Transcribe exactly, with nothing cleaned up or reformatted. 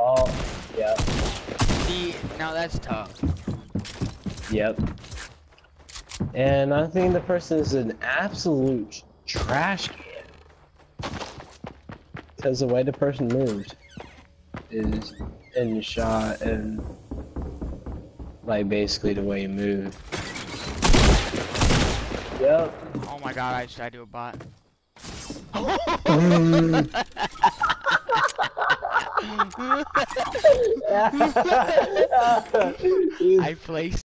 Oh, yep. See, now that's tough. Yep. And I think the person is an absolute trash can. Because the way the person moved is in the shot and like basically the way he moved. Yep. Oh my god, I just tried to do a bot. I placed